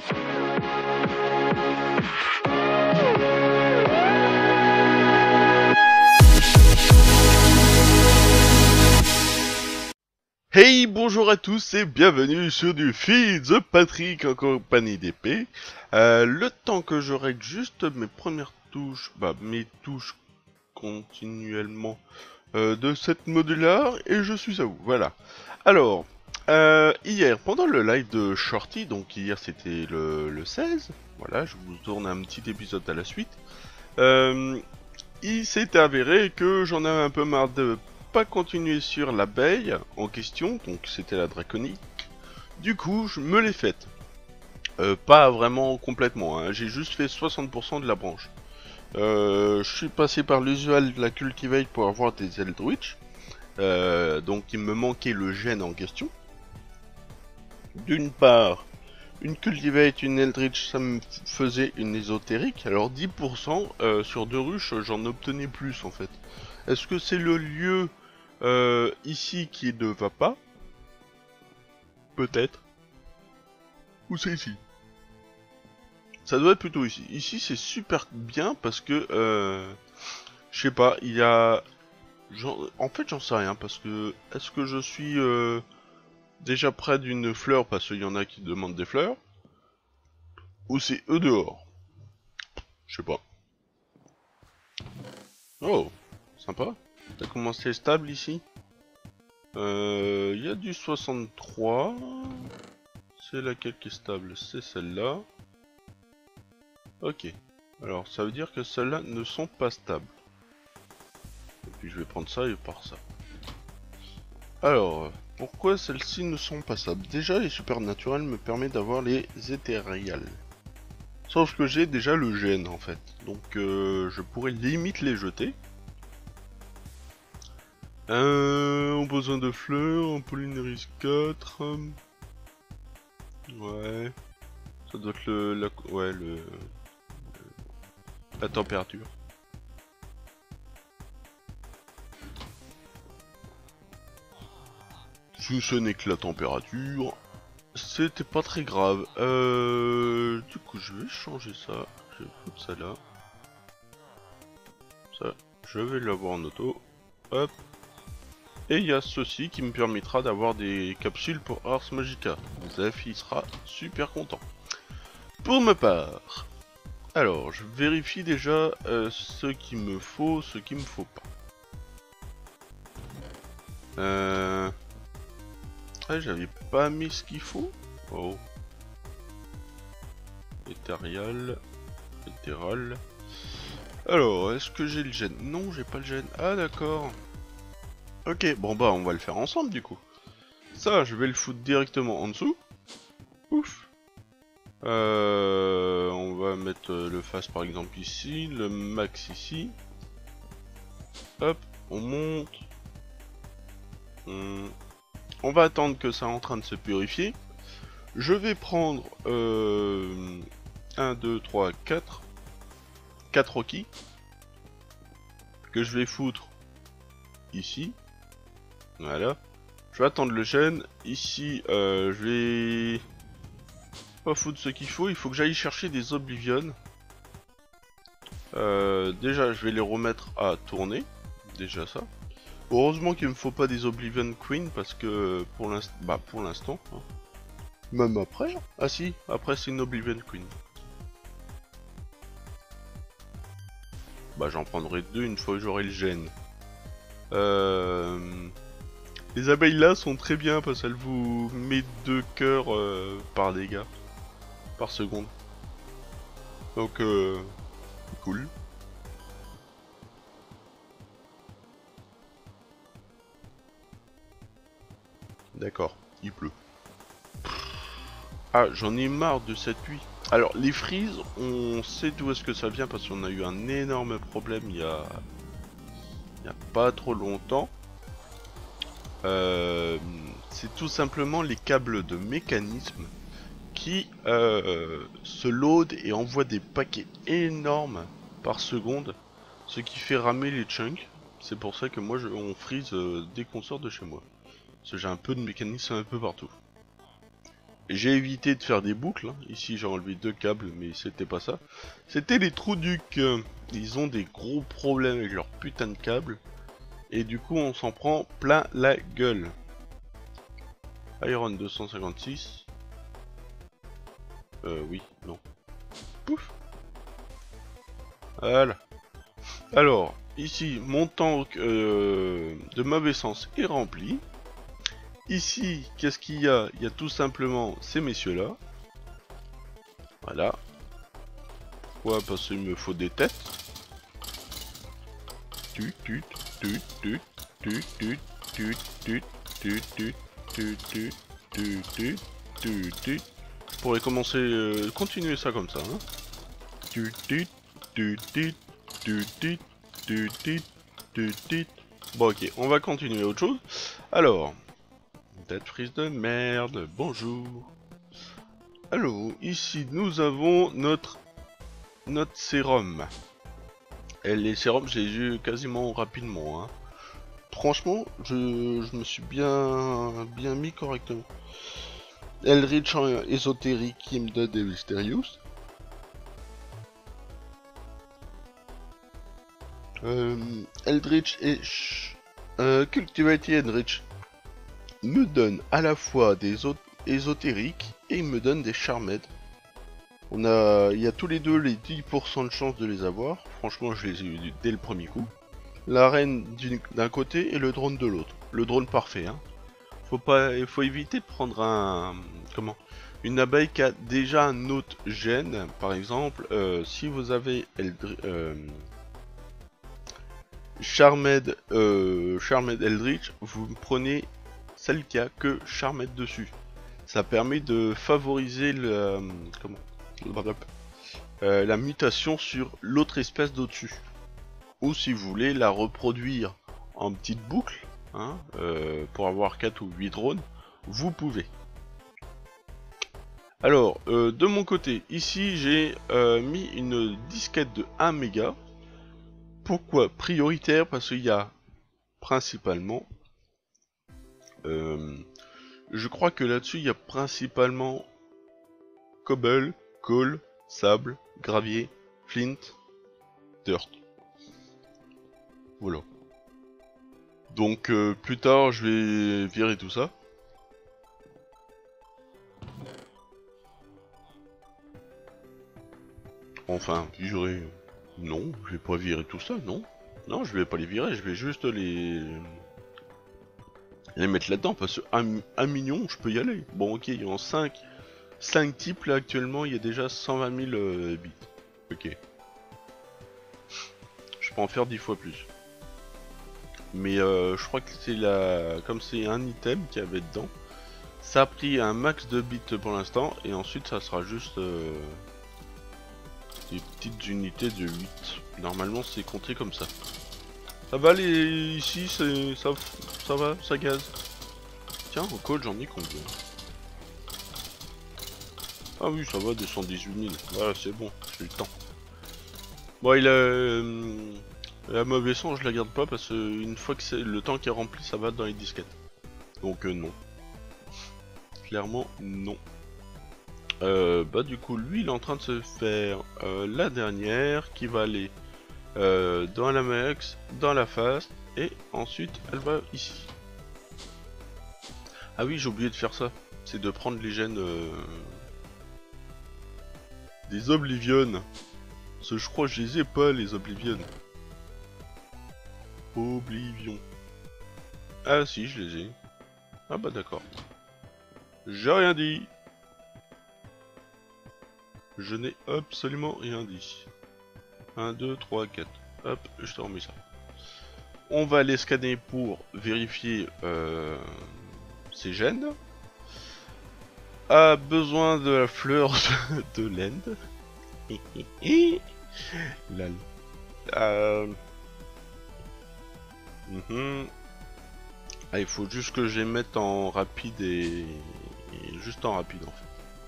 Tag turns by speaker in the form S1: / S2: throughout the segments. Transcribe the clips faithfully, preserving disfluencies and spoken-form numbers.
S1: Hey, bonjour à tous et bienvenue sur du Feed the Patrick en compagnie d'épée. Euh, le temps que je règle juste mes premières touches, bah mes touches continuellement euh, de cette modular et je suis à vous, voilà. Alors, euh, hier pendant le live de Shorty, donc hier c'était le, le seize, voilà, je vous tourne un petit épisode à la suite. Euh, il s'est avéré que j'en avais un peu marre de pas continuer sur l'abeille en question, donc c'était la draconique. Du coup, je me l'ai faite. Euh, pas vraiment complètement, hein. J'ai juste fait soixante pour cent de la branche. Euh, je suis passé par l'usual de la cultivate pour avoir des Eldritch. Euh, donc il me manquait le gène en question. D'une part, une cultivate, une Eldritch, ça me faisait une ésotérique. Alors dix pour cent euh, sur deux ruches, j'en obtenais plus en fait. Est-ce que c'est le lieu euh, ici qui ne va pas? Peut-être. Ou c'est ici? Ça doit être plutôt ici. Ici c'est super bien parce que euh, je sais pas, il y a... En fait j'en sais rien parce que est-ce que je suis euh, déjà près d'une fleur parce qu'il y en a qui demandent des fleurs? Ou c'est eux dehors? Je sais pas. Oh, sympa. T'as commencé stable ici? Euh, il y a du soixante-trois. C'est laquelle qui est stable? C'est celle-là. Ok. Alors, ça veut dire que celles-là ne sont pas stables. Et puis je vais prendre ça et par ça. Alors, pourquoi celles-ci ne sont pas stables? Déjà, les supernaturels me permettent d'avoir les éthériales. Sauf que j'ai déjà le gène en fait. Donc, euh, je pourrais limite les jeter. Euh, on a besoin de fleurs, en Polynéris quatre. Ouais. Ça doit être le... La, ouais, le... La température. Si ce n'est que la température, c'était pas très grave. Euh, du coup, je vais changer ça. Je vais foutre ça là. Ça, je vais l'avoir en auto. Hop. Et il y a ceci qui me permettra d'avoir des capsules pour Ars Magica. Zef, il sera super content. Pour ma part, alors je vérifie déjà euh, ce qu'il me faut, ce qu'il me faut pas. Euh... Ah, j'avais pas mis ce qu'il faut. Oh. Éthérial. Éthéral. Alors, est-ce que j'ai le gène? Non, j'ai pas le gène. Ah, d'accord. Ok, bon bah on va le faire ensemble du coup. Ça, je vais le foutre directement en dessous. Ouf. Euh, on va mettre le face par exemple ici, le max ici. Hop, on monte. Hum. On va attendre que ça est en train de se purifier. Je vais prendre euh, un, deux, trois, quatre. quatre Rocky. Que je vais foutre ici. Voilà. Je vais attendre le gène. Ici, euh, je vais pas foutre ce qu'il faut. Il faut que j'aille chercher des Oblivion. Euh, déjà, je vais les remettre à tourner. Déjà ça. Heureusement qu'il me faut pas des Oblivion Queen parce que pour l'instant, bah pour l'instant, hein. Même après. Ah si, après c'est une Oblivion Queen. Bah j'en prendrai deux une fois que j'aurai le gène. Euh... Les abeilles là sont très bien parce qu'elles vous mettent deux cœurs euh, par dégâts par seconde. Donc euh, cool. D'accord, il pleut. Ah, j'en ai marre de cette pluie. Alors les frises, on sait d'où est-ce que ça vient parce qu'on a eu un énorme problème il y a, il y a pas trop longtemps. Euh, c'est tout simplement les câbles de mécanisme qui euh, se load et envoient des paquets énormes par seconde, ce qui fait ramer les chunks. C'est pour ça que moi je, on freeze euh, dès qu'on sort de chez moi. Parce que j'ai un peu de mécanisme un peu partout. j'ai évité de faire des boucles, hein. Ici j'ai enlevé deux câbles, mais c'était pas ça. C'était les trous ducs. Ils ont des gros problèmes avec leur putain de câbles. Et du coup on s'en prend plein la gueule. Iron deux cent cinquante-six. Euh oui, non. Pouf. Voilà. Alors, ici mon tank euh, de mauvais sens est rempli. Ici, qu'est-ce qu'il y a? Il y a tout simplement ces messieurs-là. Voilà. Pourquoi? Parce qu'il me faut des têtes. Tut, tut, tut, tut, tut, tut, tut, tut, tut, tut, tut, tut, tut, tut, tut, tut. Je pourrais commencer, euh, continuer ça comme ça. Hein. Tut, tut, tut, tut, tut, tut, tut, tut, tut, tut. Bon ok, on va continuer autre chose. Alors... Tête frise de merde, bonjour. Alors, ici nous avons notre notre sérum. Et les sérums, j'ai eu quasiment rapidement. Hein. Franchement, je, je me suis bien bien mis correctement. Eldritch en ésotérique qui me donne des Mysterious. Euh, Eldritch et euh, Cultivated Eldritch me donne à la fois des ésotériques et il me donne des charmed. On a, il y a tous les deux les dix pour cent de chance de les avoir. Franchement, je les ai eu dès le premier coup. La reine d'un côté et le drone de l'autre. Le drone parfait. Hein. Faut pas, il faut éviter de prendre un, comment, une abeille qui a déjà un autre gène. Par exemple, euh, si vous avez Eldri euh, Charmed, euh, Charmed Eldritch, vous prenez celle qui a que Charmed dessus. Ça permet de favoriser le, euh, comment, euh, la mutation sur l'autre espèce d'au-dessus. Ou si vous voulez la reproduire en petite boucle, hein, euh, pour avoir quatre ou huit drones, vous pouvez. Alors, euh, de mon côté, ici j'ai euh, mis une disquette de un méga. Pourquoi prioritaire? Parce qu'il y a principalement... Euh, je crois que là-dessus, il y a principalement cobble, coal, sable, gravier, flint, dirt. Voilà. Donc euh, plus tard, je vais virer tout ça. Enfin, virer... Non, je vais pas virer tout ça, non. Non, je vais pas les virer, je vais juste les... les mettre là-dedans, parce que un, un million, je peux y aller. Bon, ok, il y en a cinq. cinq types, là, actuellement, il y a déjà cent vingt mille euh, bits. Ok. Je peux en faire dix fois plus. Mais euh, je crois que c'est la... Comme c'est un item qu'il y avait dedans, ça a pris un max de bits pour l'instant, et ensuite ça sera juste... Euh... des petites unités de huit. Normalement, c'est compté comme ça. Ça va les... Ici, c'est... Ça... ça va, ça gaz. Tiens, au code, j'en ai combien? Ah oui, ça va, deux cent dix-huit mille. Voilà, c'est bon, j'ai le temps. Bon, il a... Euh, la mauvaise sang, je la garde pas parce que une fois que c'est le temps qui est rempli, ça va dans les disquettes. Donc euh, non. Clairement, non. Euh, bah du coup, lui, il est en train de se faire euh, la dernière qui va aller euh, dans la max, dans la fast, et ensuite, elle va ici. Ah oui, j'ai oublié de faire ça. C'est de prendre les gènes... Euh... des Oblivion. Parce que je crois que je les ai pas, les Oblivion. Oblivion. Ah si, je les ai. Ah bah d'accord. J'ai rien dit. Je n'ai absolument rien dit. un, deux, trois, quatre. Hop, je te remets ça. On va aller scanner pour vérifier euh, ces gènes. A besoin de la fleur de, de l'end. Lol. Euh... Mm-hmm. Ah, il faut juste que je les mette en rapide et... et juste en rapide en fait.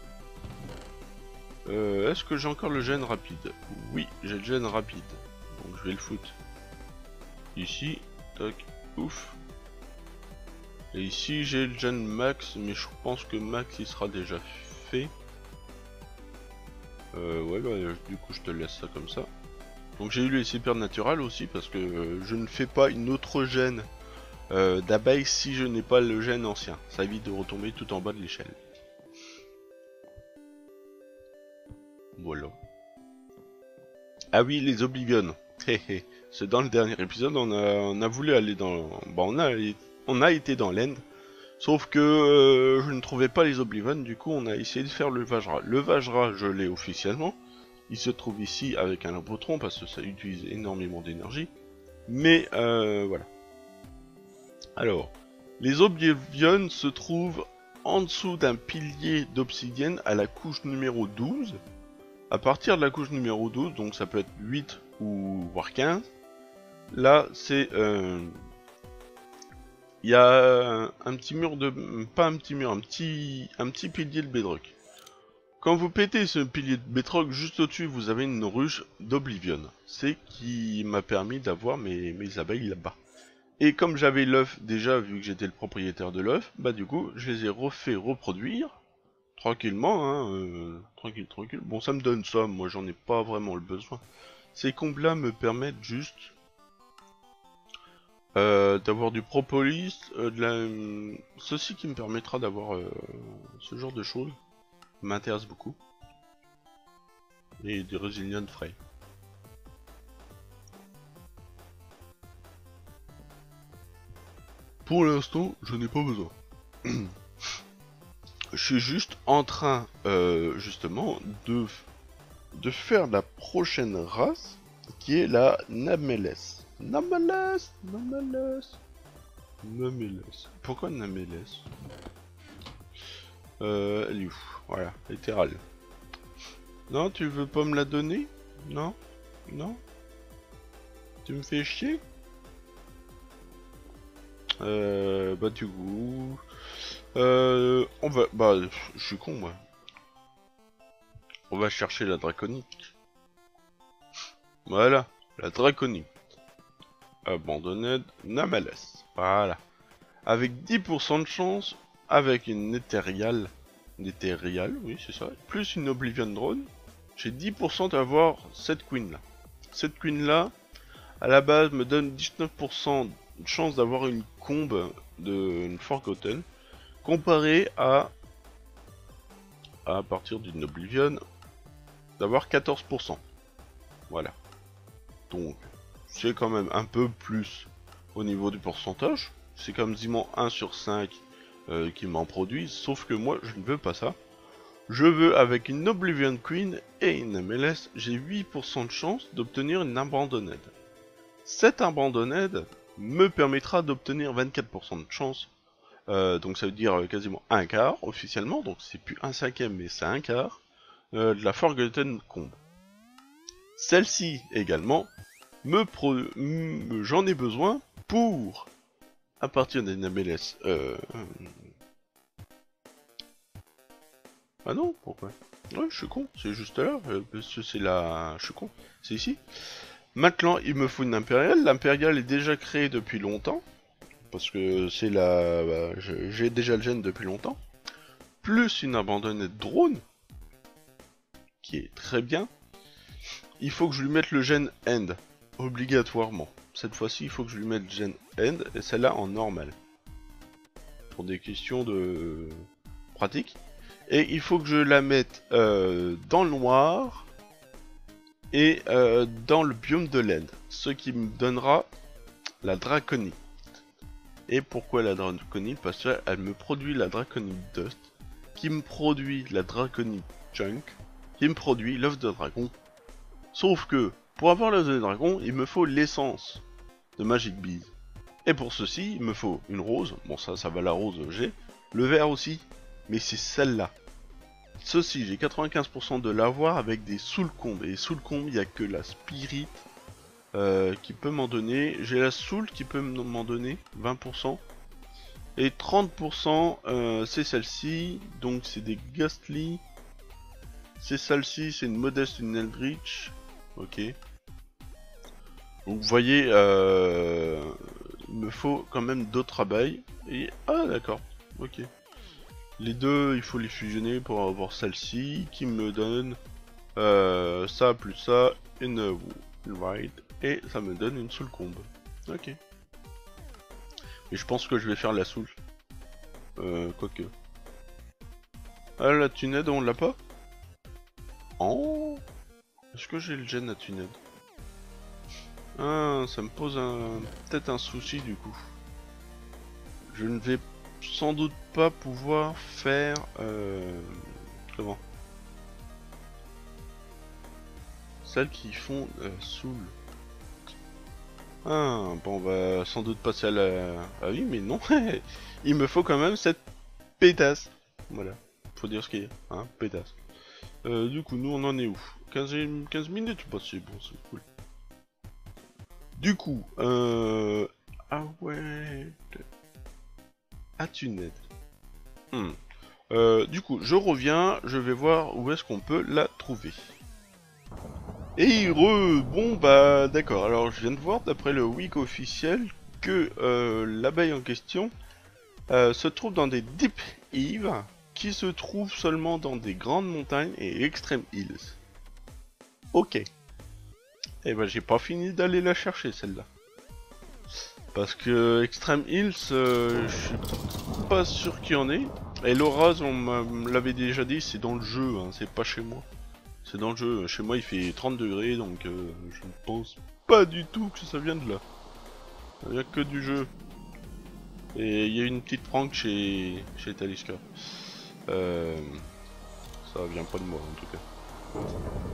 S1: Euh, Est-ce que j'ai encore le gène rapide? Oui, j'ai le gène rapide. Donc je vais le foutre ici. Toc, ouf. Et ici j'ai le gen max, mais je pense que max il sera déjà fait. Euh, ouais bah du coup je te laisse ça comme ça. Donc j'ai eu les supernatural aussi parce que euh, je ne fais pas une autre gène euh, d'abeille si je n'ai pas le gène ancien. Ça évite de retomber tout en bas de l'échelle. Voilà. Ah oui, les Oblivion. C'est dans le dernier épisode, on a, on a voulu aller dans... Bon, on a, on a été dans l'End. Sauf que euh, je ne trouvais pas les Oblivion, du coup on a essayé de faire le Vajra. Le Vajra, je l'ai officiellement. Il se trouve ici avec un Lambotron parce que ça utilise énormément d'énergie. Mais euh, voilà. Alors, les Oblivion se trouvent en dessous d'un pilier d'obsidienne à la couche numéro douze. À partir de la couche numéro douze, donc ça peut être huit ou voire quinze, là c'est... Euh, il y a un petit mur de... pas un petit mur, un petit, un petit pilier de bedrock. Quand vous pétez ce pilier de bedrock, juste au-dessus vous avez une ruche d'Oblivion. C'est qui m'a permis d'avoir mes, mes abeilles là-bas. Et comme j'avais l'œuf déjà, vu que j'étais le propriétaire de l'œuf, bah du coup je les ai refait reproduire. Tranquillement, hein, euh, tranquille, tranquille. Bon, ça me donne ça, moi j'en ai pas vraiment le besoin. Ces combes-là me permettent juste euh, d'avoir du propolis, euh, de la... ceci qui me permettra d'avoir euh, ce genre de choses, m'intéresse beaucoup. Et des résilients frais. Pour l'instant, je n'ai pas besoin. Je suis juste en train, euh, justement, de, de faire la prochaine race, qui est la Nameles. Nameles, Nameles, Nameles. Pourquoi Nameles? Euh, elle est où? Voilà, littéral. Non, tu veux pas me la donner? Non? Non? Tu me fais chier? Euh, bah du coup... Euh, on va... Bah, je suis con, moi. On va chercher la draconique. Voilà, la draconique. Abandonned Namales. Voilà. Avec dix pour cent de chance, avec une éthériale. Une éthériale, oui, c'est ça. Plus une Oblivion Drone. J'ai dix pour cent d'avoir cette queen là. Cette queen là, à la base, me donne dix-neuf pour cent de chance d'avoir une combe de une Forgotten. Comparé à, à partir d'une Oblivion, d'avoir quatorze pour cent. Voilà. Donc, c'est quand même un peu plus au niveau du pourcentage. C'est comme quasiment un sur cinq euh, qui m'en produisent. Sauf que moi, je ne veux pas ça. Je veux, avec une Oblivion Queen et une M L S, j'ai huit pour cent de chance d'obtenir une Abandonned. Cette Abandonned me permettra d'obtenir vingt-quatre pour cent de chance. Euh, donc ça veut dire quasiment un quart officiellement, donc c'est plus un cinquième mais c'est un quart euh, de la Forgotten Combe. Celle-ci également, me pro j'en ai besoin pour, à partir d'une M L S, euh... ah non, pourquoi? Ouais, je suis con, c'est juste là, euh, c'est la... je suis con, c'est ici. Maintenant, il me faut une impériale, l'impériale est déjà créée depuis longtemps, parce que c'est la... Bah, j'ai déjà le gène depuis longtemps, plus une abandonnée de drone, qui est très bien. Il faut que je lui mette le gène End, obligatoirement. Cette fois-ci, il faut que je lui mette le gène End, et celle-là en normal. Pour des questions de pratique. Et il faut que je la mette euh, dans le noir, et euh, dans le biome de l'End, ce qui me donnera la Draconite. Et pourquoi la Draconite? Parce qu'elle me produit la Draconite Dust, qui me produit la Draconite Junk, qui me produit l'œuf de dragon. Sauf que, pour avoir l'œuf de dragon, il me faut l'essence de Magic Bees. Et pour ceci, il me faut une rose, bon ça, ça va la rose, j'ai. Le vert aussi, mais c'est celle-là. Ceci, j'ai quatre-vingt-quinze pour cent de l'avoir avec des soul combes. Et soul combes, il n'y a que la Spirit euh, qui peut m'en donner. J'ai la soul qui peut m'en donner, vingt pour cent. Et trente pour cent, euh, c'est celle-ci, donc c'est des Ghastly. C'est celle-ci, c'est une Modeste, une Eldritch. Ok. Donc vous voyez, euh, il me faut quand même d'autres abeilles. Et... Ah d'accord, ok. Les deux, il faut les fusionner pour avoir celle-ci qui me donne euh, ça plus ça, une white, et ça me donne une soul combe. Ok. Et je pense que je vais faire la soul. Euh, quoique. Ah, la Tuned, on l'a pas? Oh. Est-ce que j'ai le gène à Tuned? Ah, ça me pose un... peut-être un souci du coup. Je ne vais sans doute pas pouvoir faire... Euh... Comment? Celles qui font euh, Soul. Ah, bon, on va sans doute passer à la... Ah oui, mais non. Il me faut quand même cette pétasse. Voilà. Faut dire ce qu'il y a, hein, pétasse. Euh, du coup, nous, on en est où? quinze, quinze minutes? Bah, c'est bon, c'est cool. Du coup, euh... Ah ouais... Ah, tu n'aides. Hmm. Euh, du coup, je reviens, je vais voir où est-ce qu'on peut la trouver. Et re, bon bah d'accord, alors je viens de voir d'après le wiki officiel que euh, l'abeille en question euh, se trouve dans des Deep Eve qui se trouvent seulement dans des grandes montagnes et Extreme Hills. Ok. Et bah j'ai pas fini d'aller la chercher celle-là. Parce que Extreme Hills, euh, je suis pas sûr qu'il y en ait. Et l'Oraz, on me l'avait déjà dit, c'est dans le jeu, hein, c'est pas chez moi. C'est dans le jeu, chez moi il fait trente degrés, donc euh, je ne pense pas du tout que ça vienne de là. Il n'y a que du jeu. Et il y a une petite prank chez, chez Taliska. Euh, ça vient pas de moi en tout cas.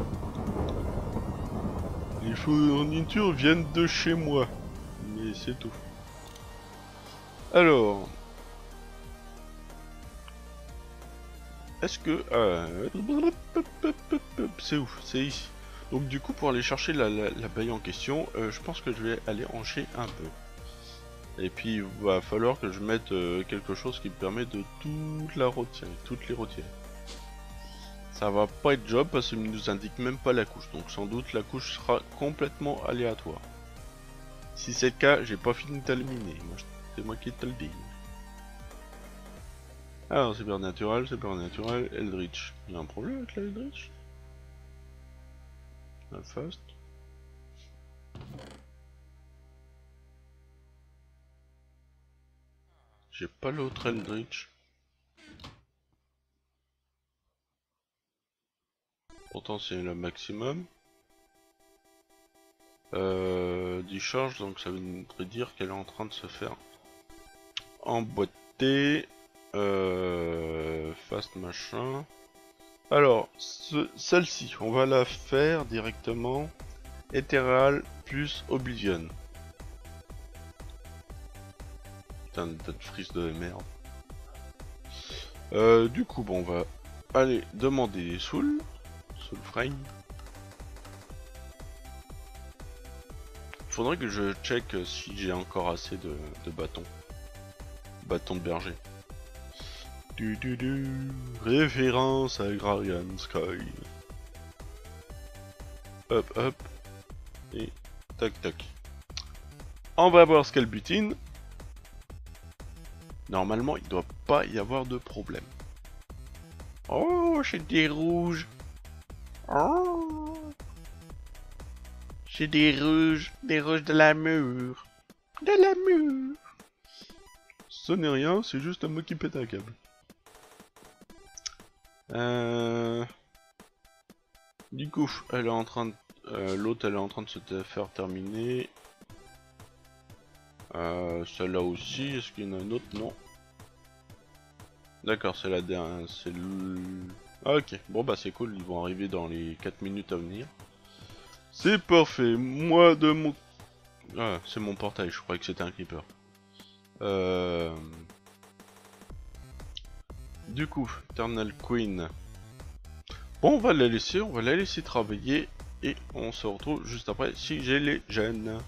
S1: Les fournitures viennent de chez moi. Mais c'est tout. Alors... Est-ce que... Euh... C'est où? C'est ici. Donc du coup pour aller chercher la, la, la baille en question, euh, je pense que je vais aller hancher un peu. Et puis il va falloir que je mette euh, quelque chose qui me permet de toute la retirer, toutes les retirer. Ça va pas être job parce qu'il ne nous indique même pas la couche, donc sans doute la couche sera complètement aléatoire. Si c'est le cas, j'ai pas fini de t'éliminer, c'est moi qui te le dis. Alors Supernatural, Supernatural, Eldritch. Il y a un problème avec la Eldritch? La Fast. J'ai pas l'autre Eldritch. Pourtant c'est le maximum. Euh, Discharge, donc ça voudrait dire qu'elle est en train de se faire emboîter. Euh, fast machin. Alors, celle-ci, on va la faire directement. Ethereal plus Oblivion. Putain de tête frise de merde. Euh, du coup, bon, on va aller demander des Soul. Soul Frame. Faudrait que je check si j'ai encore assez de, de bâtons. Bâtons de berger. Du, du, du. Référence à Agrarian Sky. Hop hop. Et tac tac. On va voir ce qu'elle butine. Normalement il doit pas y avoir de problème. Oh, j'ai des rouges. Oh. J'ai des rouges. Des rouges de la mûre. De la mûre. Ce n'est rien, c'est juste un mot qui pète un câble. Euh... Du coup, elle est en train de... Euh, l'autre, elle est en train de se faire terminer. Euh, Celle-là aussi, est-ce qu'il y en a une autre? Non. D'accord, c'est la dernière. C'est le... Ah, ok, bon bah c'est cool, ils vont arriver dans les quatre minutes à venir. C'est parfait, moi de mon... Ah, c'est mon portail, je croyais que c'était un creeper. Euh... Du coup, Eternal Queen. Bon, on va la laisser, on va la laisser travailler. Et on se retrouve juste après si j'ai les gènes.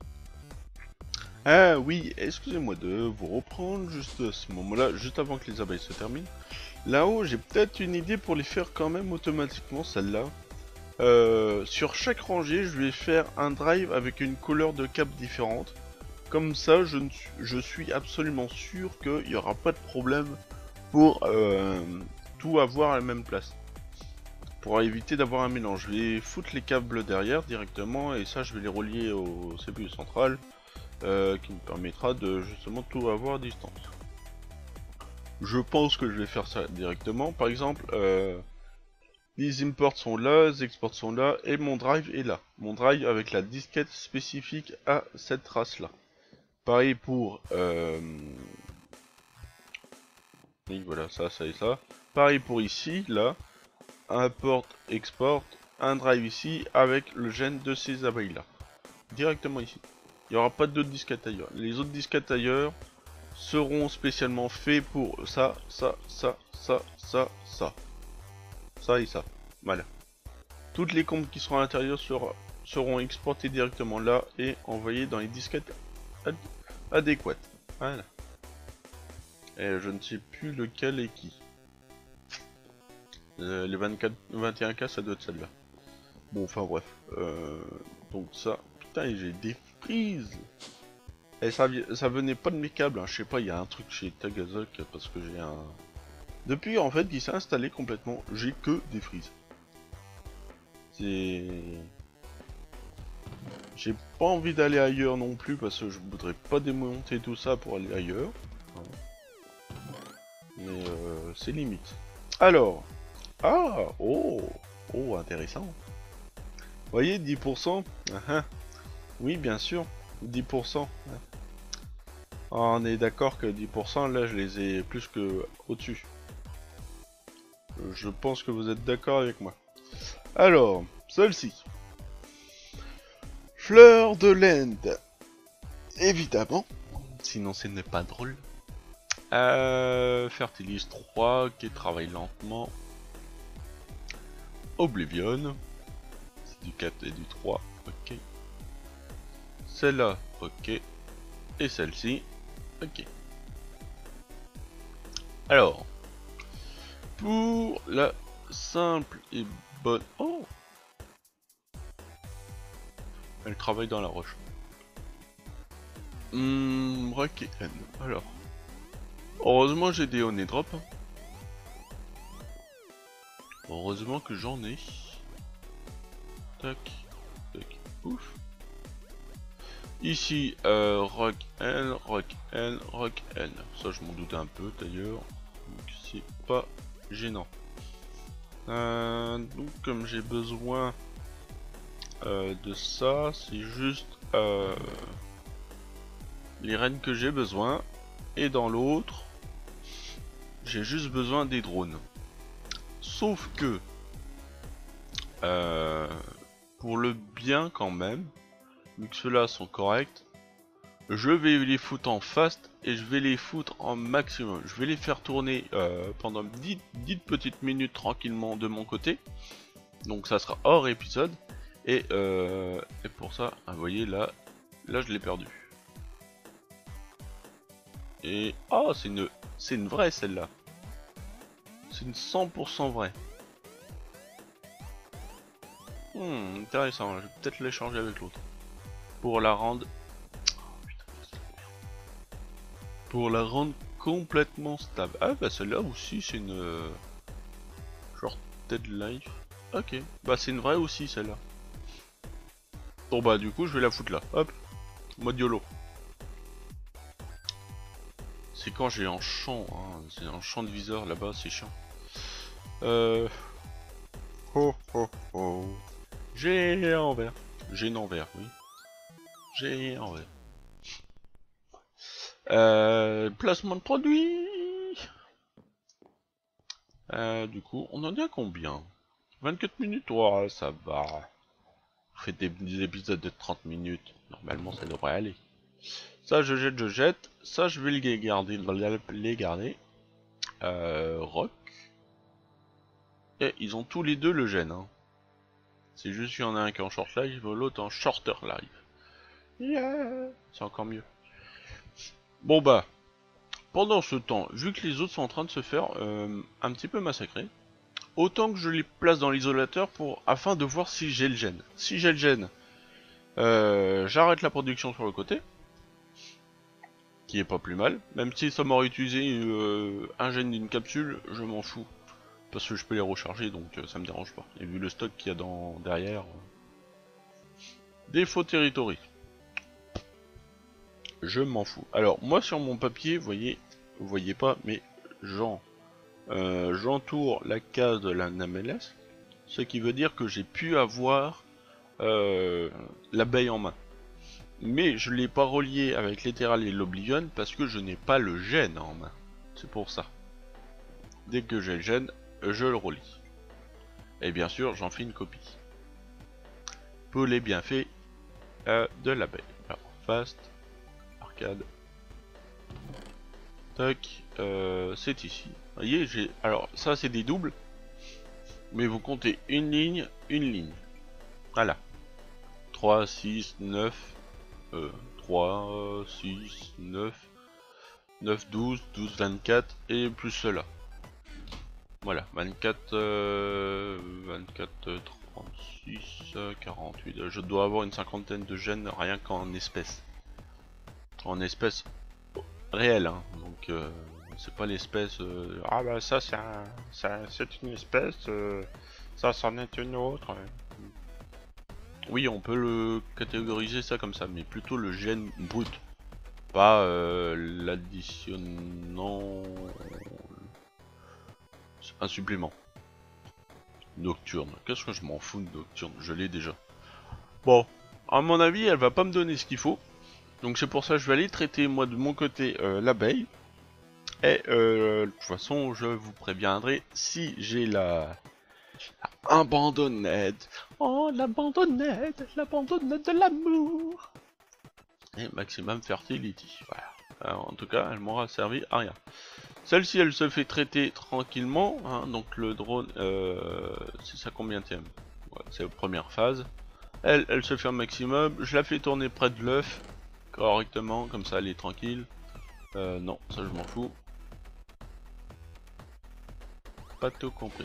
S1: Ah oui, excusez-moi de vous reprendre juste à ce moment-là, juste avant que les abeilles se terminent. Là-haut, j'ai peut-être une idée pour les faire quand même automatiquement, celle-là. Euh, sur chaque rangée, je vais faire un drive avec une couleur de cap différente. Comme ça, je, ne suis, je suis absolument sûr qu'il n'y aura pas de problème pour euh, tout avoir à la même place. Pour éviter d'avoir un mélange. Je vais foutre les câbles derrière directement et ça je vais les relier au C P U central euh, qui me permettra de justement tout avoir à distance. Je pense que je vais faire ça directement. Par exemple, euh, les imports sont là, les exports sont là et mon drive est là. Mon drive avec la disquette spécifique à cette trace là. Pareil pour... Euh... Oui voilà, ça, ça et ça. Pareil pour ici, là. Import, export, un drive ici avec le gène de ces abeilles là. Directement ici. Il n'y aura pas d'autres disquettes ailleurs. Les autres disquettes ailleurs seront spécialement faits pour ça, ça, ça, ça, ça, ça. Ça et ça. Voilà. Toutes les comptes qui seront à l'intérieur seront, seront exportées directement là et envoyées dans les disquettes ad adéquates. Voilà. Et je ne sais plus lequel est qui. Euh, les vingt-quatre, vingt et un K ça doit être celle-là. Bon enfin bref. Euh, donc ça. Putain j'ai des frises. Et ça, ça venait pas de mes câbles, hein. Je sais pas, il y a un truc chez Tagazok parce que j'ai un... Depuis en fait il s'est installé complètement, j'ai que des frises. C'est... J'ai pas envie d'aller ailleurs non plus parce que je voudrais pas démonter tout ça pour aller ailleurs. Mais euh, c'est limite. Alors... Ah, oh, oh, intéressant. Vous voyez, dix pour cent. uh-huh. Oui, bien sûr, dix pour cent. On est d'accord que dix pour cent, là, je les ai plus que au-dessus. Je pense que vous êtes d'accord avec moi. Alors, celle-ci. Fleur de l'Inde. Évidemment. Sinon, ce n'est pas drôle. Euh, fertilise trois, qui travaille lentement. Oblivion. C'est du quatre et du trois. Ok. Celle-là, ok. Et celle-ci, ok. Alors, pour la simple et bonne... Oh, elle travaille dans la roche. Hum, Rock et N. Alors, heureusement j'ai des honey drop. Heureusement que j'en ai. Tac, tac, ouf. Ici, euh, Rock N, Rock N, Rock N. Ça, je m'en doutais un peu d'ailleurs. Donc, c'est pas gênant. Euh, donc, comme j'ai besoin euh, de ça, c'est juste euh, les rennes que j'ai besoin. Et dans l'autre, j'ai juste besoin des drones. Sauf que, euh, pour le bien quand même, vu que ceux-là sont corrects, je vais les foutre en fast et je vais les foutre en maximum. Je vais les faire tourner euh, pendant dix, dix petites minutes tranquillement de mon côté. Donc ça sera hors épisode. Et, euh, et pour ça, vous voyez là, là je l'ai perdu. Et oh, c'est une, c'est une vraie celle-là. C'est une cent pour cent vraie. Hmm, intéressant. Je vais peut-être l'échanger avec l'autre pour la rendre. Pour la rendre complètement stable. Ah bah celle-là aussi c'est une... Euh... genre Dead Life. Ok, bah c'est une vraie aussi celle-là. Bon bah du coup je vais la foutre là. Hop, mode YOLO. C'est quand j'ai un champ, hein. C'est un champ de viseur là-bas, c'est chiant. Euh... Oh oh oh. J'ai en vert. J'ai en vert, oui. J'ai en vert. Euh, placement de produit. Euh, du coup, on en est à combien? vingt-quatre minutes, oh, ça va. Vous faites des, des épisodes de trente minutes. Normalement, ça devrait aller. Ça, je jette, je jette. Ça, je vais les garder. Les garder. Euh, rock. Et ils ont tous les deux le gène. Hein. C'est juste qu'il y en a un qui est en short live, l'autre en shorter live. Yeah. C'est encore mieux. Bon bah. Pendant ce temps, vu que les autres sont en train de se faire euh, un petit peu massacrer, autant que je les place dans l'isolateur pour afin de voir si j'ai le gène. Si j'ai le gène, euh, j'arrête la production sur le côté. qui est pas plus mal. Même si ça m'aurait utilisé euh, un gène d'une capsule, je m'en fous. Parce que je peux les recharger, donc euh, ça me dérange pas. Et vu le stock qu'il y a dans derrière... Euh... Défaut territory. Je m'en fous. Alors, moi sur mon papier, vous voyez, vous voyez pas, mais j'en... Euh, j'entoure la case de la Nameless, ce qui veut dire que j'ai pu avoir euh, l'abeille en main. Mais je l'ai pas relié avec l'Ethereal et l'Oblivion parce que je n'ai pas le gène en main. C'est pour ça. Dès que j'ai le gène, je le relie. Et bien sûr, j'en fais une copie. Pour les bienfaits euh, de l'abeille. Alors, fast, arcade. Tac, euh, c'est ici. Vous voyez, j'ai. Alors, ça c'est des doubles. Mais vous comptez une ligne, une ligne. Voilà. trois, six, neuf. Euh, trois, six, neuf. neuf, douze, douze, vingt-quatre. Et plus cela. Voilà. vingt-quatre, euh, vingt-quatre, trente-six, quarante-huit. Je dois avoir une cinquantaine de gènes rien qu'en espèces. En espèces réelles, hein. Donc. Euh, c'est pas l'espèce euh, ah bah ça c'est un, c'est une espèce, euh, ça c'en est une autre. Oui, on peut le catégoriser ça comme ça, mais plutôt le gène brut, pas euh, l'additionnant un supplément. Nocturne, qu'est-ce que je m'en fous de Nocturne, je l'ai déjà. Bon, à mon avis elle va pas me donner ce qu'il faut, donc c'est pour ça que je vais aller traiter moi de mon côté euh, l'abeille. Et euh, de toute façon, je vous préviendrai si j'ai la... la abandonnette. Oh, l'abandonnette, l'abandonnette de l'amour. Et maximum fertility. Voilà. Alors, en tout cas, elle m'aura servi à rien. Celle-ci, elle se fait traiter tranquillement. Hein, donc le drone, euh, c'est ça combien de ouais, c'est la première phase. Elle, elle se fait un maximum. Je la fais tourner près de l'œuf correctement, comme ça, elle est tranquille. Euh, non, ça je m'en fous. Pas tout compris.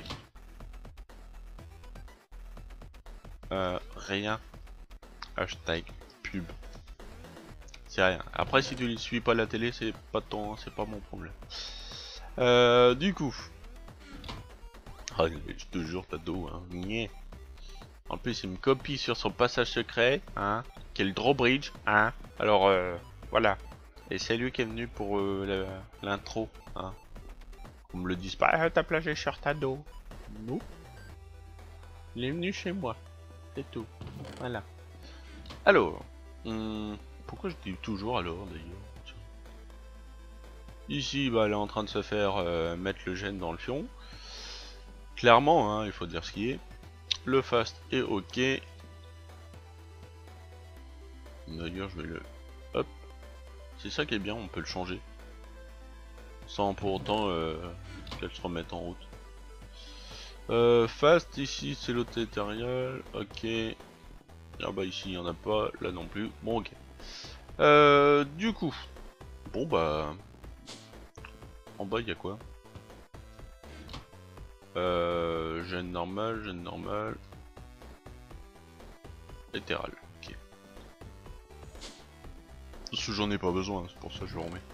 S1: Euh, rien. Hashtag pub. C'est rien. Après, si tu ne suis pas la télé, c'est pas ton, c'est pas mon problème. Euh, du coup. Oh, je te jure, t'as dos, hein. Niais. En plus, il me copie sur son passage secret, hein. Quel drawbridge, hein. Alors, euh, voilà. Et c'est lui qui est venu pour euh, l'intro, hein. On me le dise pas, ah, t'as plagé sur ta dos. Non. Il est venu chez moi. C'est tout. Voilà. Alors. Hum, pourquoi je dis toujours alors d'ailleurs? Ici, bah, elle est en train de se faire euh, mettre le gène dans le fion. Clairement, hein, il faut dire ce qui est. Le fast est ok. D'ailleurs, je vais le... Hop. C'est ça qui est bien, on peut le changer. Sans pour autant euh, qu'elle se remette en route. Euh, fast ici c'est l'autre éthérial, ok. Ah bah ici il n'y en a pas, là non plus, bon ok. Euh, du coup, bon bah... En bas il y a quoi? Euh, gène normal, gène normal. Éthéral, ok. Parce que j'en ai pas besoin, c'est pour ça que je le remets.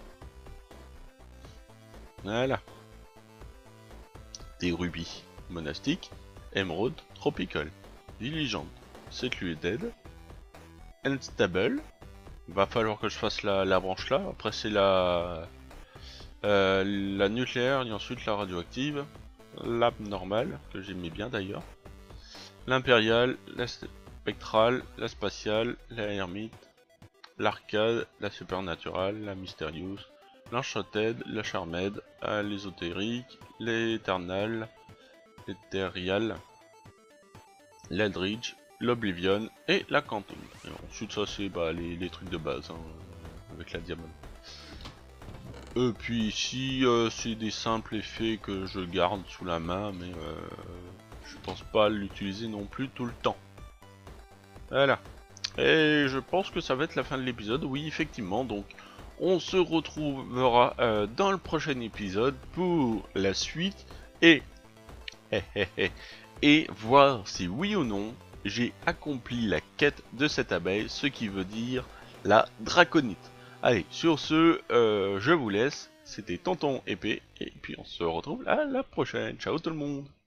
S1: Voilà. Des rubis. Monastique, Emerald, Tropical, Diligent, Secluded, Unstable. Va falloir que je fasse la, la branche là. Après c'est la euh, la nucléaire et ensuite la radioactive, l'abnormale que j'aimais bien d'ailleurs, l'impériale, la spectrale, la spatiale, la hermite, l'arcade, la supernaturale, la mysterious, l'enchanted, la charmed, l'ésotérique, l'éternal, l'Ethereal, l'Eldridge, l'Oblivion et la Quantum. Et ensuite ça c'est bah, les, les trucs de base hein, avec la diamant. Et puis ici euh, c'est des simples effets que je garde sous la main mais euh, je pense pas l'utiliser non plus tout le temps. Voilà. Et je pense que ça va être la fin de l'épisode, oui effectivement, donc on se retrouvera euh, dans le prochain épisode pour la suite et et voir si oui ou non j'ai accompli la quête de cette abeille, ce qui veut dire la draconite. Allez, sur ce, euh, je vous laisse. C'était Tonton Épée, et puis on se retrouve à la prochaine. Ciao tout le monde!